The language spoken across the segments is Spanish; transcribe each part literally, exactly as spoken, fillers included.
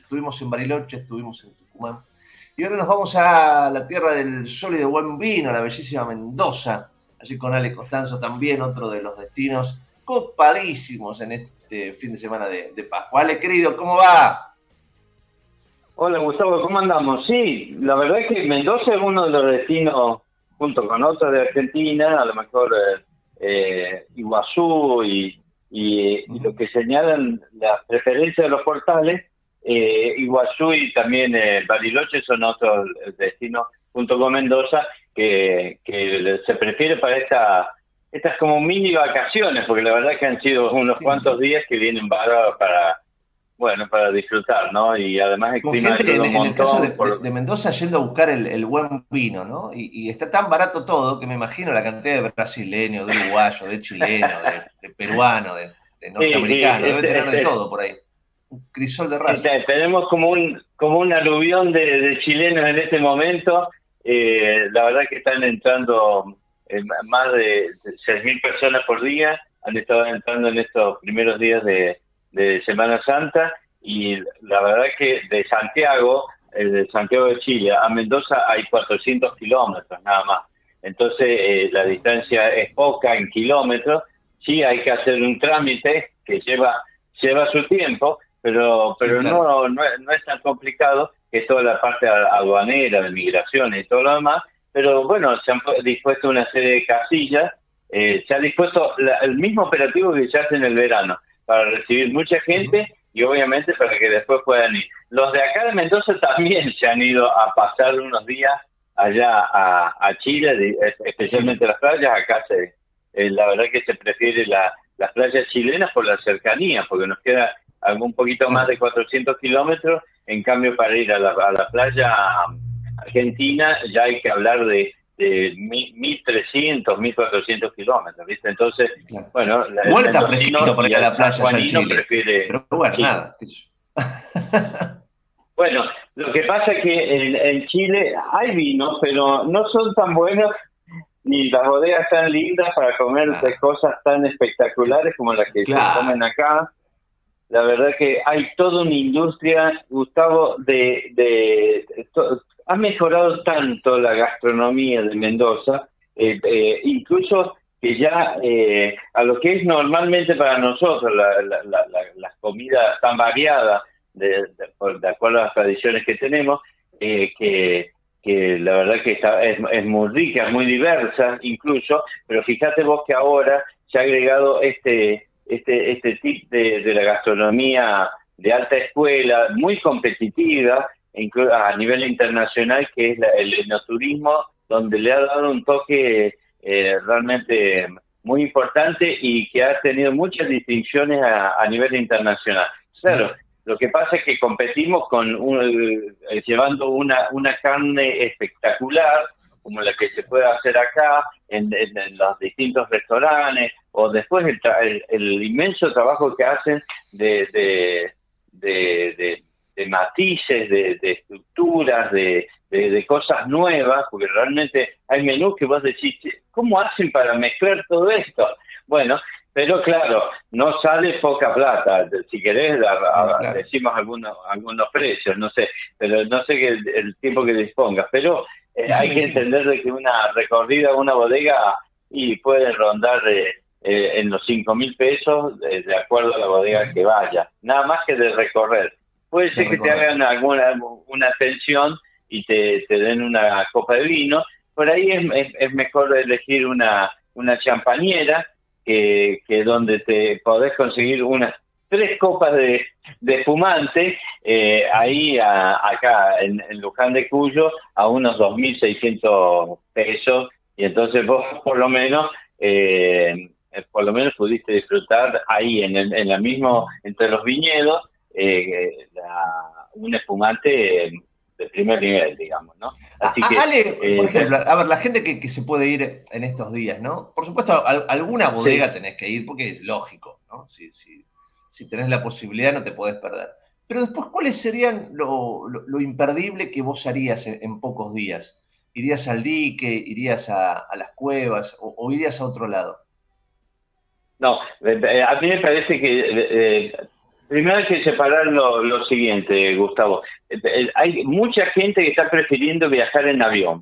estuvimos en Bariloche, estuvimos en Tucumán. Y ahora nos vamos a la tierra del sol y de buen vino, la bellísima Mendoza. Allí con Ale Costanzo también, otro de los destinos copadísimos en este fin de semana de, de Pascua. Ale, querido, ¿cómo va? Hola Gustavo, ¿cómo andamos? Sí, la verdad es que Mendoza es uno de los destinos, junto con otros de Argentina, a lo mejor eh, eh, Iguazú y, y, y lo que señalan las preferencias de los portales, eh, Iguazú y también eh, Bariloche son otros destinos, junto con Mendoza, que, que se prefiere para esta, estas como mini vacaciones, porque la verdad que han sido unos cuantos días que vienen bárbaros para... Bueno, para disfrutar, ¿no? Y además el Con clima gente, en, ayuda un en el caso de, montón. de, Por... de Mendoza, yendo a buscar el, el buen vino, ¿no? Y, y está tan barato todo que me imagino la cantidad de brasileños, de uruguayos, de chilenos, de, de peruanos, de, de Sí, sí, norteamericanos. Deben este, tener de este, todo por ahí. Un crisol de este, razas. tenemos como un como un aluvión de, de chilenos en este momento. Eh, la verdad que están entrando eh, más de seis mil personas por día. Han estado entrando en estos primeros días de, de Semana Santa. Y la verdad que de Santiago, eh, de Santiago de Chile a Mendoza hay cuatrocientos kilómetros nada más. Entonces eh, la distancia es poca en kilómetros. Sí hay que hacer un trámite que lleva lleva su tiempo, pero Sí, pero claro. no, no, es, no es tan complicado, que es toda la parte aduanera, de migraciones y todo lo demás. Pero bueno, se han dispuesto una serie de casillas, eh, se ha dispuesto la, el mismo operativo que se hace en el verano, para recibir mucha gente y obviamente para que después puedan ir. Los de acá de Mendoza también se han ido a pasar unos días allá a, a Chile, Chile. especialmente las playas. Acá se, eh, la verdad que se prefiere la, las playas chilenas por la cercanía, porque nos queda algún poquito más Claro. de cuatrocientos kilómetros. En cambio, para ir a la, a la playa argentina ya hay que hablar de, de mil trescientos, mil cuatrocientos kilómetros, ¿viste? Entonces, Claro. bueno, la, el Igual está mendocino fresquito para y ir a el la playa allá en sanjuanino Chile. prefiere Pero bueno, Chile. nada. qué sé yo. Bueno, lo que pasa es que en, en Chile hay vinos, pero no son tan buenos ni las bodegas tan lindas para comer de Claro. cosas tan espectaculares como las que se Claro. comen acá. La verdad que hay toda una industria, Gustavo, de, de, de to, ha mejorado tanto la gastronomía de Mendoza, eh, eh, incluso que ya eh, a lo que es normalmente para nosotros la, la, la, la, las comidas tan variadas, de, de, de acuerdo a las tradiciones que tenemos, eh, que, que la verdad que está, es, es muy rica, muy diversa incluso, pero fíjate vos que ahora se ha agregado este este este tip de, de la gastronomía de alta escuela, muy competitiva a nivel internacional, que es la, el enoturismo, donde le ha dado un toque eh, realmente muy importante y que ha tenido muchas distinciones a, a nivel internacional. Sí. Claro, lo que pasa es que competimos con un, eh, llevando una, una carne espectacular, como la que se puede hacer acá, en, en, en los distintos restaurantes, o después el, el, el inmenso trabajo que hacen de, de, de, de, de matices, de, de estructuras, de, de, de cosas nuevas, porque realmente hay menús que vos decís, ¿cómo hacen para mezclar todo esto? Bueno, pero claro, no sale poca plata. Si querés, a, No, a, claro. decimos algunos algunos precios, no sé, pero no sé que el, el tiempo que dispongas. Pero eh, hay Decime, que decime. entender de que una recorrida a una bodega y puede rondar eh, eh, en los cinco mil pesos, eh, de acuerdo a la bodega que vaya. Nada más que de recorrer. Puede De ser que te recorrer. hagan alguna una atención y te, te den una copa de vino. Por ahí es, es, es mejor elegir una, una champañera, que, que donde te podés conseguir unas tres copas de, de espumante, eh, ahí a, acá en, en Luján de Cuyo, a unos dos mil seiscientos pesos, y entonces vos por lo menos eh, por lo menos pudiste disfrutar ahí en el, en la mismo, entre los viñedos, eh, la, un espumante de primer nivel, digamos, ¿no? A, Así a, que Ale, por eh, ejemplo, a ver, la gente que, que se puede ir en estos días, ¿no? Por supuesto, a, a alguna bodega sí. tenés que ir porque es lógico, ¿no? Si, si, si tenés la posibilidad no te podés perder. Pero después, ¿cuáles serían lo, lo, lo imperdible que vos harías en, en, pocos días? ¿Irías al dique? ¿Irías a, a las cuevas? O, ¿O irías a otro lado? No, eh, a mí me parece que eh, primero hay que separar lo, lo siguiente, Gustavo. Hay mucha gente que está prefiriendo viajar en avión.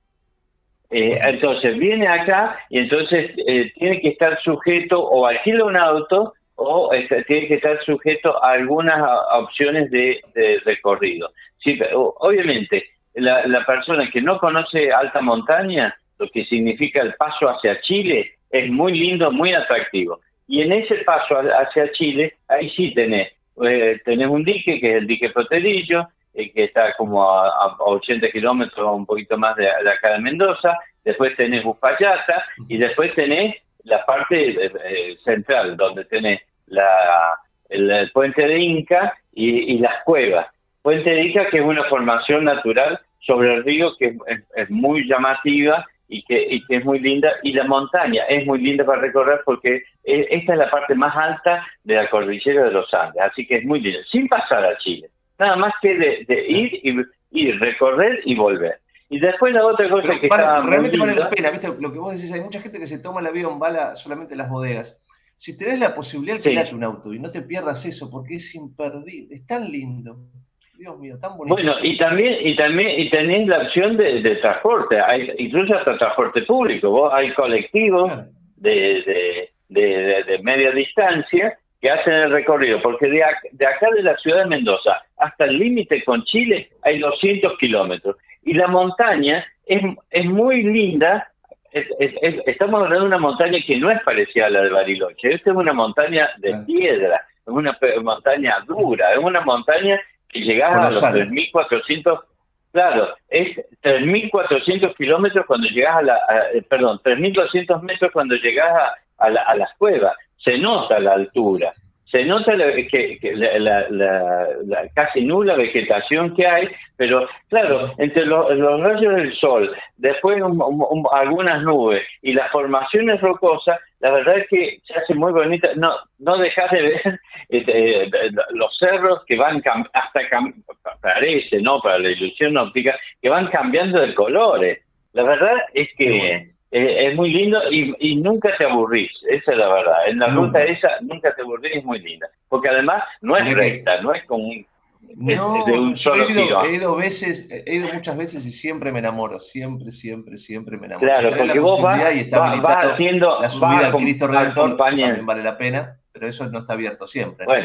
Eh, entonces viene acá y entonces eh, tiene que estar sujeto o alquila un auto o eh, tiene que estar sujeto a algunas a, opciones de, de recorrido. Sí, pero, obviamente, la, la persona que no conoce alta montaña, lo que significa el paso hacia Chile, es muy lindo, muy atractivo. Y en ese paso hacia Chile, ahí sí tenés, eh, tenés un dique, que es el dique Potrerillo, eh, que está como a, a ochenta kilómetros, un poquito más de, de acá de Mendoza. Después tenés Uspallata y después tenés la parte eh, central, donde tenés la, el, el puente de Inca y, y las cuevas. Puente de Inca, que es una formación natural sobre el río, que es, es muy llamativa y que, y que es muy linda. Y la montaña es muy linda para recorrer porque es, esta es la parte más alta de la cordillera de los Andes. Así que es muy linda, sin pasar a Chile. Nada más que de, de ir y ir, recorrer y volver. Y después la otra cosa Pero que vale, está realmente muy vale linda, la pena, ¿viste? Lo que vos decís, hay mucha gente que se toma el avión, va la, solamente a las bodegas. Si tenés la posibilidad, alquilate sí. un auto y no te pierdas eso, porque es imperdible, es tan lindo. Dios mío, tan bonito. Bueno, y también y también y tenés la opción de, de transporte, hay incluso hasta transporte público. Vos hay colectivos Claro. de, de, de, de, de media distancia que hacen el recorrido, porque de, ac de acá de la ciudad de Mendoza hasta el límite con Chile hay doscientos kilómetros. Y la montaña es, es muy linda. Es, es, es, estamos hablando de una montaña que no es parecida a la de Bariloche. Esta es una montaña de Claro. piedra, es una montaña dura, es una montaña que llegás a los tres mil cuatrocientos, claro, es tres mil cuatrocientos kilómetros cuando llegás a la, a, perdón, tres mil doscientos metros cuando llegás a, a, la, a las cuevas. Se nota la altura, se nota la, que, que la, la, la, la casi nula vegetación que hay, pero claro, entre los, los rayos del sol, después un, un, un, algunas nubes y las formaciones rocosas, la verdad es que se hace muy bonita. No, no dejas de ver eh, los cerros que van cam hasta cam parece, ¿no? Para la ilusión óptica, que van cambiando de colores. La verdad es que Eh, es muy lindo y, y nunca te aburrís, esa es la verdad. En la nunca. ruta esa nunca te aburrís, es muy linda. Porque además no es recta, no es como un, no, de un yo solo he ido, tirón. he ido veces, he ido muchas veces y siempre me enamoro, siempre, siempre, siempre me enamoro. Claro, si porque la vos vas, y está va, vas haciendo, la subida al Cristo Redentor, también vale la pena, pero eso no está abierto siempre. ¿no? Bueno.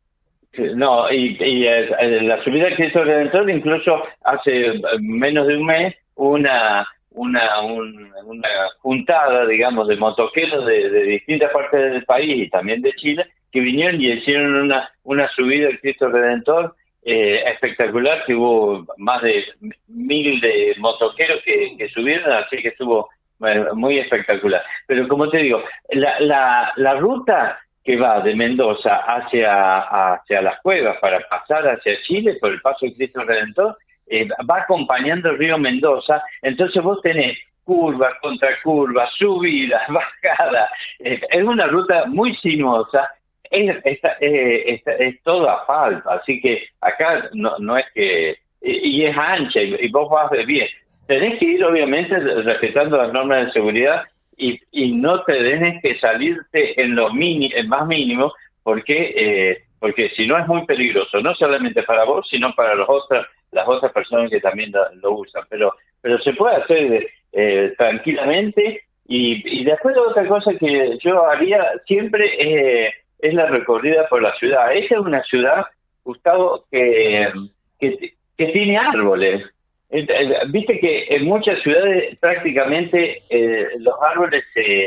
No, y, y eh, la subida al Cristo Redentor, incluso hace menos de un mes, una una, un, una juntada, digamos, de motoqueros de, de distintas partes del país y también de Chile, que vinieron y hicieron una, una subida al Cristo Redentor eh, espectacular, que hubo más de mil de motoqueros que, que subieron, así que estuvo eh, muy espectacular. Pero como te digo, la, la, la ruta que va de Mendoza hacia, hacia las cuevas para pasar hacia Chile por el paso del Cristo Redentor, Eh, va acompañando el río Mendoza, entonces vos tenés curvas, contracurvas, subidas, bajadas, eh, es una ruta muy sinuosa, es, es, es, es, es todo asfalto, así que acá no, no es que, y, y es ancha, y, y vos vas bien, tenés que ir obviamente respetando las normas de seguridad y, y no te tenés que salirte en lo mini, en más mínimo, porque, eh, porque si no es muy peligroso, no solamente para vos, sino para los otros las otras personas que también lo, lo usan, pero pero se puede hacer eh, tranquilamente. Y, y después la otra cosa que yo haría siempre eh, es la recorrida por la ciudad. Esta es una ciudad, Gustavo, que, que, que tiene árboles. Viste que en muchas ciudades prácticamente eh, los árboles se,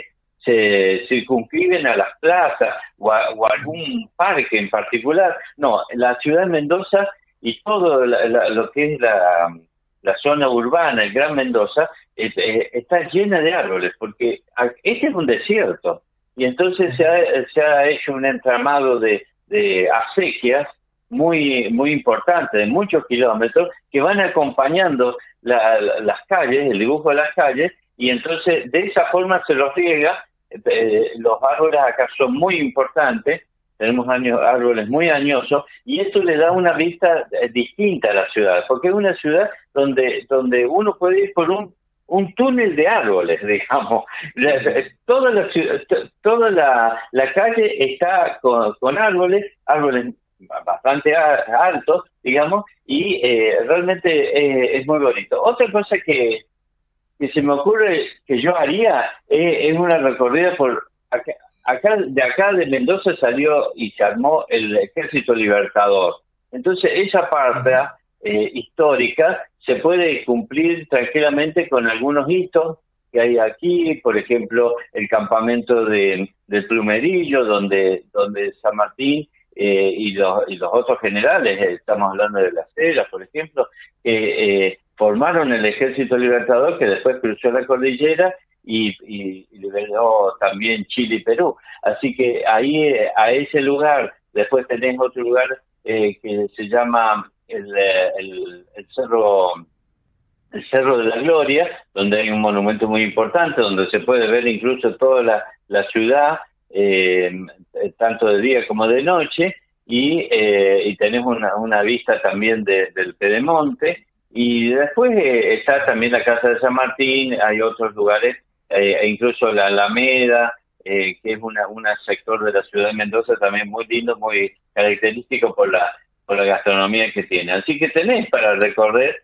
se circunscriben a las plazas o a, o a algún parque en particular. No, la ciudad de Mendoza y todo la, la, lo que es la, la zona urbana, el Gran Mendoza, eh, eh, está llena de árboles, porque este es un desierto, y entonces se ha, se ha hecho un entramado de, de acequias muy, muy importante, de muchos kilómetros, que van acompañando la, la, las calles, el dibujo de las calles, y entonces de esa forma se los riega. Eh, los árboles acá son muy importantes, tenemos años, árboles muy añosos, y esto le da una vista eh, distinta a la ciudad, porque es una ciudad donde donde uno puede ir por un un túnel de árboles, digamos. Toda la, toda la, la calle está con, con árboles, árboles bastante altos, digamos, y eh, realmente eh, es muy bonito. Otra cosa que, que se me ocurre que yo haría eh, es una recorrida por acá, acá, de acá de Mendoza salió y se armó el Ejército Libertador. Entonces esa parte eh, histórica se puede cumplir tranquilamente con algunos hitos que hay aquí, por ejemplo, el campamento de, del Plumerillo, donde, donde San Martín eh, y, los, y los otros generales, eh, estamos hablando de Las Heras, por ejemplo, que eh, formaron el Ejército Libertador, que después cruzó la cordillera y, y, y liberó también Chile y Perú. Así que ahí, a ese lugar, después tenés otro lugar eh, que se llama el, el, el Cerro... el Cerro de la Gloria, donde hay un monumento muy importante, donde se puede ver incluso toda la, la ciudad, eh, tanto de día como de noche, y, eh, y tenemos una, una vista también de, del Pedemonte, y después eh, está también la Casa de San Martín, hay otros lugares, eh, e incluso la Alameda, eh, que es una, una sector de la ciudad de Mendoza también muy lindo, muy característico por la, por la gastronomía que tiene. Así que tenés para recorrer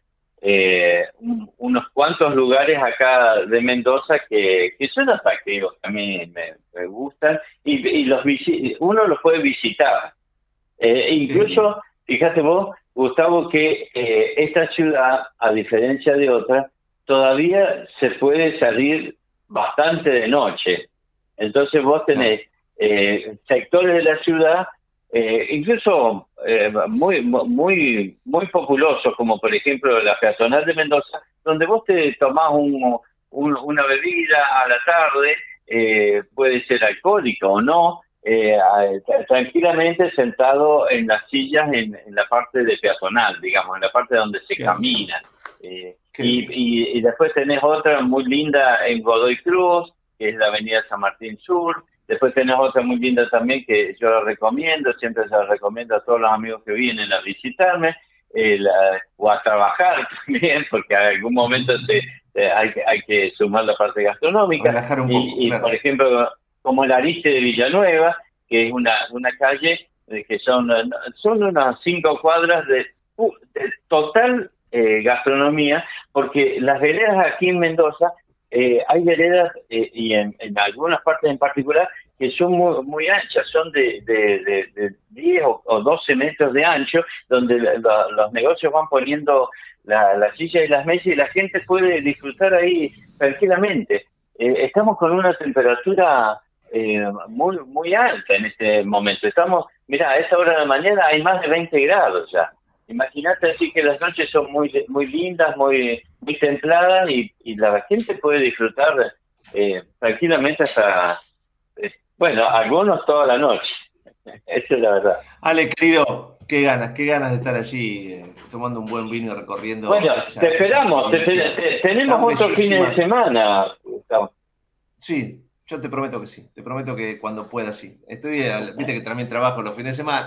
Eh, un, unos cuantos lugares acá de Mendoza que, que son atractivos, a mí me, me gustan, y, y los uno los puede visitar. Eh, incluso, fíjate vos, Gustavo, que eh, esta ciudad, a diferencia de otras, todavía se puede salir bastante de noche. Entonces vos tenés eh, sectores de la ciudad Eh, incluso eh, muy muy muy populosos, como por ejemplo la peatonal de Mendoza, donde vos te tomás un, un, una bebida a la tarde, eh, puede ser alcohólica o no, eh, tranquilamente sentado en las sillas en, en la parte de peatonal, digamos, en la parte donde se Qué camina. Eh, y, y, y después tenés otra muy linda en Godoy Cruz, que es la avenida San Martín Sur. Después tenés otra muy linda también que yo la recomiendo, siempre se la recomiendo a todos los amigos que vienen a visitarme, eh, la, o a trabajar también, porque en algún momento te, te, hay, hay que sumar la parte gastronómica. Un y, poco, y claro. Por ejemplo, como el Ariste de Villanueva, que es una, una calle que son, son unas cinco cuadras de, de total eh, gastronomía, porque las veredas aquí en Mendoza, Eh, hay veredas, eh, y en, en algunas partes en particular, que son muy, muy anchas, son de, de, de, de diez o, o doce metros de ancho, donde la, la, los negocios van poniendo la, la silla y las mesas y la gente puede disfrutar ahí tranquilamente. Eh, estamos con una temperatura eh, muy, muy alta en este momento. Estamos, mirá, a esta hora de la mañana hay más de veinte grados ya. Imagínate así que las noches son muy muy lindas, muy muy templadas y, y la gente puede disfrutar eh, tranquilamente hasta, eh, bueno, algunos toda la noche. Esa es la verdad. Ale, querido, qué ganas, qué ganas de estar allí eh, tomando un buen vino y recorriendo. Bueno, esa, te esperamos, te, te, tenemos otro fin de semana, Gustavo. Sí, yo te prometo que sí, te prometo que cuando pueda sí. Estoy, viste que también trabajo los fines de semana,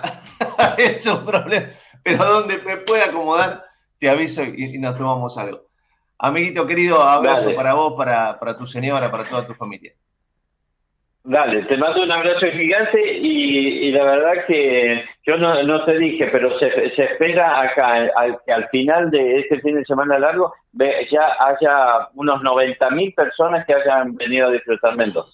es un problema. Pero donde me pueda acomodar, te aviso y, y nos tomamos algo. Amiguito querido, abrazo Dale. para vos, para, para tu señora, para toda tu familia. Dale, te mando un abrazo gigante y, y la verdad que yo no, no te dije, pero se, se espera acá al, que al final de este fin de semana largo ya haya unos noventa mil personas que hayan venido a disfrutar Mendoza.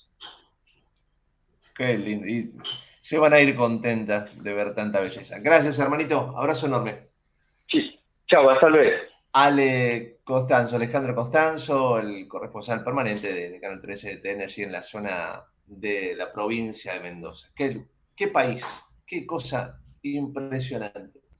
Qué lindo. Y se van a ir contentas de ver tanta belleza. Gracias, hermanito. Abrazo enorme. Sí. Chao, hasta luego. Ale Costanzo, Alejandro Costanzo, el corresponsal permanente de, de Canal trece de T N allí en la zona de la provincia de Mendoza. Qué, qué país, qué cosa impresionante.